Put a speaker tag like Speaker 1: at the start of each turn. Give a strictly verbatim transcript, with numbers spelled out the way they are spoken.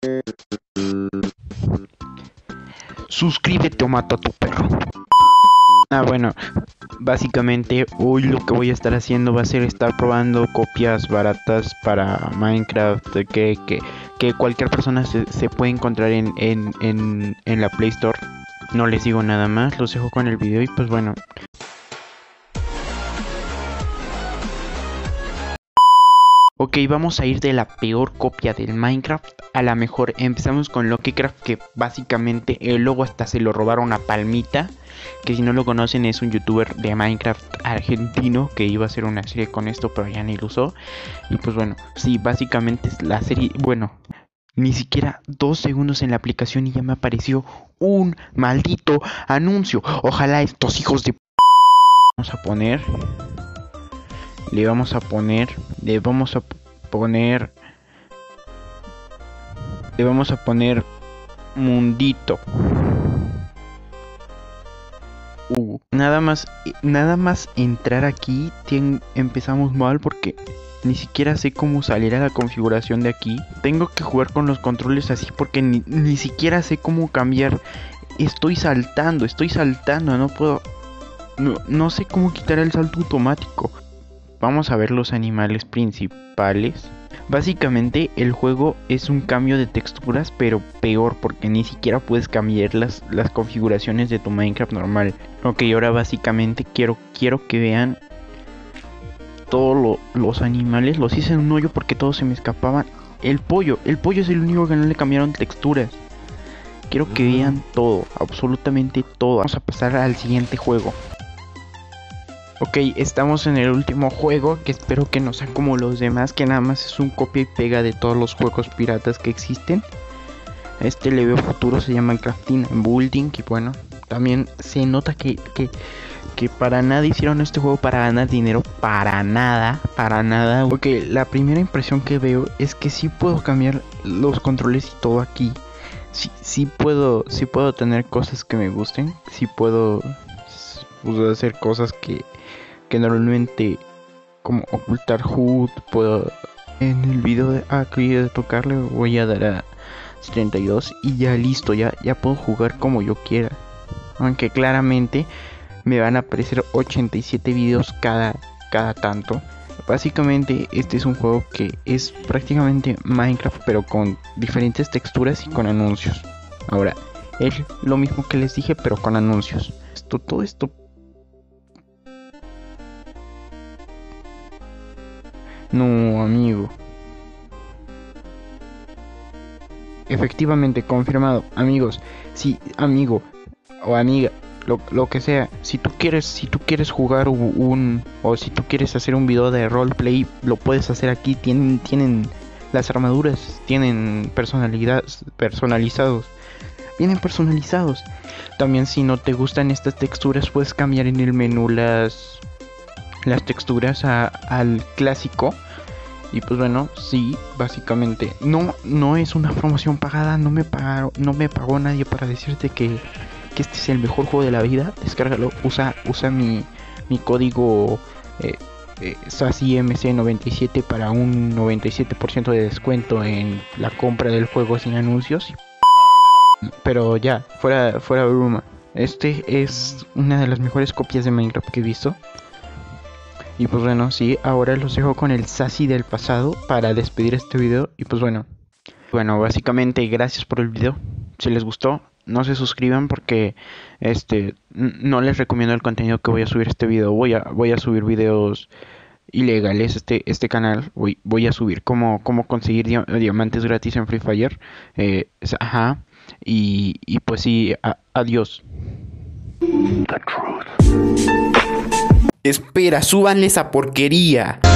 Speaker 1: Suscríbete o mato a tu perro. Ah, bueno, básicamente hoy lo que voy a estar haciendo va a ser estar probando copias baratas para Minecraft que, que, que cualquier persona se, se puede encontrar en, en, en, en la Play Store. No les digo nada más, los dejo con el video y pues bueno. Ok, vamos a ir de la peor copia del Minecraft a la mejor. Empezamos con LuckyCraft, que básicamente el logo hasta se lo robaron a Palmita, que si no lo conocen es un youtuber de Minecraft argentino que iba a hacer una serie con esto pero ya ni lo usó. Y pues bueno, sí, básicamente es la serie, bueno, ni siquiera dos segundos en la aplicación y ya me apareció un maldito anuncio. Ojalá estos hijos de... Vamos a poner... Le vamos a poner, le vamos a poner, le vamos a poner Mundito. Uh, nada más, nada más entrar aquí, tien, empezamos mal porque ni siquiera sé cómo salir a la configuración de aquí. Tengo que jugar con los controles así porque ni, ni siquiera sé cómo cambiar. Estoy saltando, estoy saltando, no puedo, no, no sé cómo quitar el salto automático. Vamos a ver los animales principales. Básicamente el juego es un cambio de texturas, pero peor porque ni siquiera puedes cambiar las, las configuraciones de tu Minecraft normal. Ok, ahora básicamente quiero, quiero que vean todos lo, los animales. Los hice en un hoyo porque todos se me escapaban. El pollo, el pollo es el único que no le cambiaron texturas. Quiero que vean todo, absolutamente todo. Vamos a pasar al siguiente juego. Ok, estamos en el último juego, que espero que no sea como los demás, que nada más es un copia y pega de todos los juegos piratas que existen. Este le veo futuro, se llama Crafting and Building, y bueno, también se nota que, que, que para nada hicieron este juego para ganar dinero, para nada, para nada. Ok, la primera impresión que veo es que sí puedo cambiar los controles y todo aquí. Sí, sí puedo, sí puedo tener cosas que me gusten, sí puedo, puedo hacer cosas que... que normalmente, como ocultar H U D, puedo en el video de aquí de tocarle voy a dar a setenta y dos y ya listo, ya, ya puedo jugar como yo quiera, aunque claramente me van a aparecer ochenta y siete videos cada, cada tanto. Básicamente este es un juego que es prácticamente Minecraft pero con diferentes texturas y con anuncios. Ahora, es lo mismo que les dije pero con anuncios. Esto, todo esto No, amigo. Efectivamente, confirmado. Amigos, sí, amigo o amiga, lo, lo que sea. Si tú quieres, si tú quieres jugar un... O si tú quieres hacer un video de roleplay, lo puedes hacer aquí. Tienen, tienen las armaduras, tienen personalidad, personalizados. Vienen personalizados. También si no te gustan estas texturas, puedes cambiar en el menú las... las texturas a, al clásico. Y pues bueno, sí, básicamente no, no es una promoción pagada, no me pagaron, no me pagó nadie para decirte que, que este es el mejor juego de la vida. Descárgalo, usa, usa mi, mi código eh, eh, Sassy M C noventa y siete para un noventa y siete por ciento de descuento en la compra del juego sin anuncios. Pero ya, fuera, fuera broma, este es una de las mejores copias de Minecraft que he visto. Y pues bueno, sí, ahora los dejo con el Sassy del pasado para despedir este video. Y pues bueno, bueno, básicamente gracias por el video. Si les gustó, no se suscriban porque este no les recomiendo el contenido que voy a subir este video. Voy a, voy a subir videos ilegales. Este, este canal voy, voy a subir cómo, cómo conseguir dia diamantes gratis en Free Fire. Eh, ajá. Y, y pues sí, a, adiós.
Speaker 2: Espera, súbanle esa porquería.